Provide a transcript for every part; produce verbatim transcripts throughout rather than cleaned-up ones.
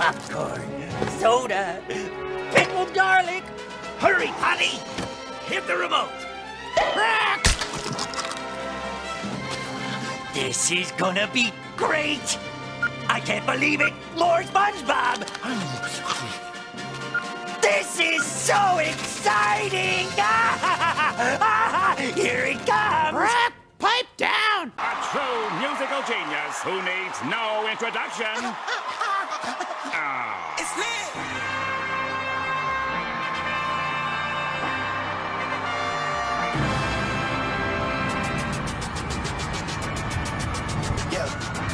popcorn, soda, pickled garlic. Hurry, Potty! Hit the remote! This is gonna be great! I can't believe it! More SpongeBob! This is so exciting! Here it comes! Pipe down! A true musical genius who needs no introduction. Oh. It's lit! Yeah,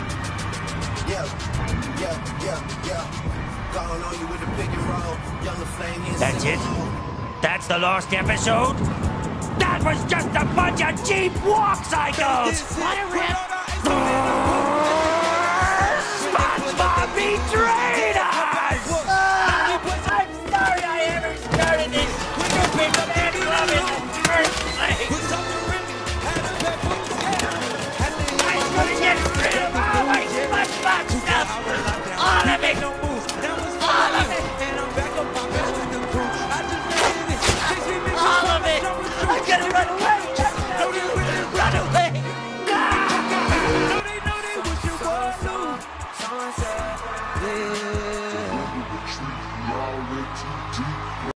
yeah, yeah, yeah, yeah. Going on you with the pick and roll. Younger flame is. That's it? That's the last episode? That was just a bunch of cheap walk cycles! What a rip!